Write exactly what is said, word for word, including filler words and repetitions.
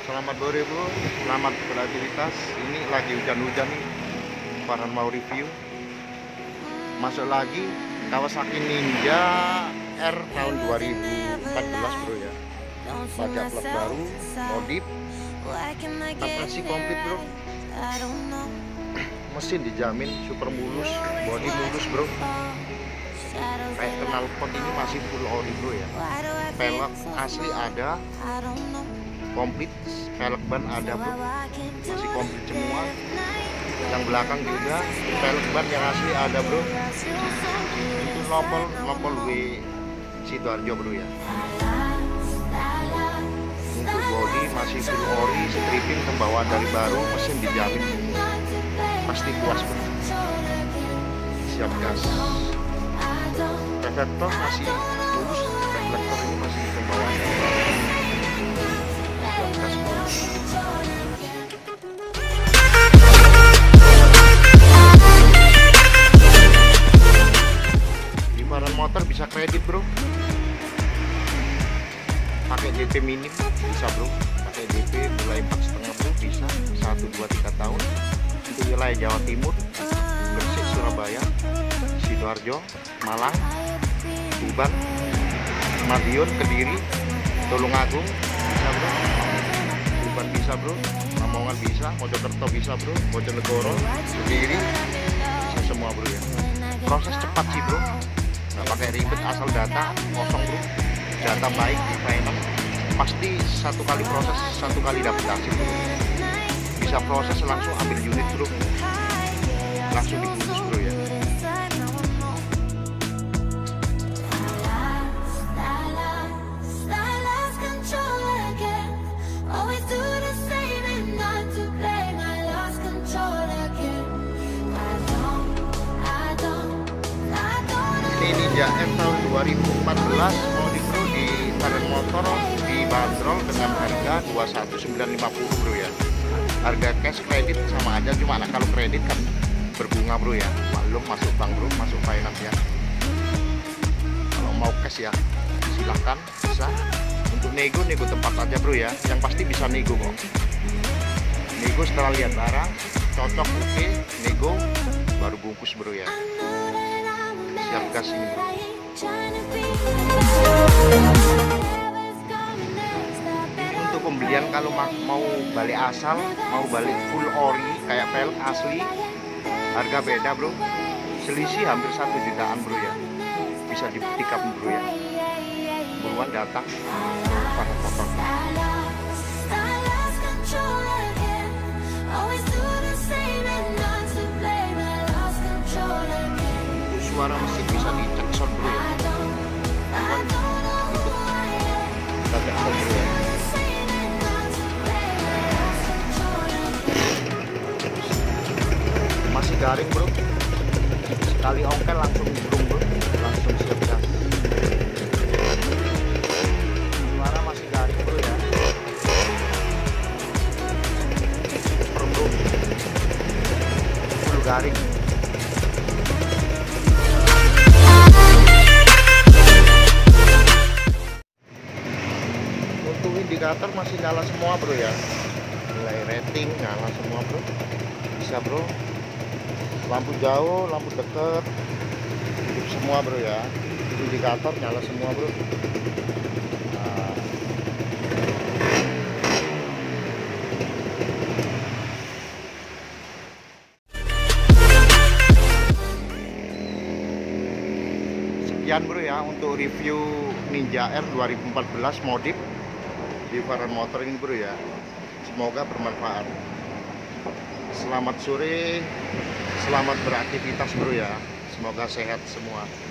Selamat sore bro, selamat beraktivitas. Ini lagi hujan-hujan nih, Farhan mau review. Masuk lagi Kawasaki Ninja R tahun dua ribu empat belas bro ya. Pajak plat baru, modif, transmisi komplit bro. Mesin dijamin super mulus, body mulus bro. Kayak knalpot ini masih full ori bro ya. Pelek asli ada, komplit, pelek ban ada bro, masih komplit semua. Yang belakang juga pelek ban yang asli ada bro. Itu nopol nopol W Sidoarjo bro ya. Untuk body masih full ori, stripping pembawaan dari baru, mesin dijamin pasti puas bro. Siap gas. Reflektor masih mulus, reflektor ini masih pembawaan dari baru. Siap gas bro. Di Farhan Motor bisa kredit bro, pakai D P minim bisa bro, pakai D P mulai empat setengah bro, bisa satu dua tiga tahun. Untuk wilayah Jawa Timur, Gresik, Surabaya, Sidoarjo, Malang, Tuban, Madiun, Kediri, Tulungagung bisa bro, Tuban bisa bro, Lamongan bisa, Mojokerto bisa bro, Bojonegoro, Kediri bisa semua bro ya. Proses cepat sih bro, nggak pakai ribet, asal data kosong bro, data baik di final pasti satu kali proses satu kali dapat hasil bro. Bisa proses langsung ambil unit bro, langsung dibungkus bro ya. Ini Ninja R tahun dua ribu empat belas modif bro di Farhan Motor, dibanderol dengan harga dua puluh satu sembilan ratus lima puluh bro ya. Harga cash kredit sama aja, cuma nah, kalau kredit kan berbunga bro ya, maklum masuk bank bro, masuk finance ya. Kalau mau cash ya silahkan, bisa. Untuk nego, nego tempat aja bro ya, yang pasti bisa nego kok. Nego setelah lihat barang cocok, oke, okay, nego baru bungkus bro ya. Siap gas ini bro. Untuk pembelian kalau mau balik asal, mau balik full ori kayak pelek asli, harga beda bro, selisih hampir satu jutaan bro ya. Bisa dibuktikan bro ya, buruan datang ke Farhan Motor. Untuk suara mesin bisa dicek sound bro ya, buruan ikut kita cek sound bro ya. Masih garing bro, sekali ongkel langsung burung bro, langsung siap gas. Suara masih garing bro ya, super bro, full garing. Untuk indikator masih nyala semua bro ya, nilai rating nyala semua bro, bisa bro. Lampu jauh, lampu dekat, hidup semua bro ya. Indikator nyala semua bro. Nah. Sekian bro ya untuk review Ninja R dua ribu empat belas modif di Farhan Motor ini bro ya. Semoga bermanfaat. Selamat sore, selamat beraktivitas bro ya. Semoga sehat semua.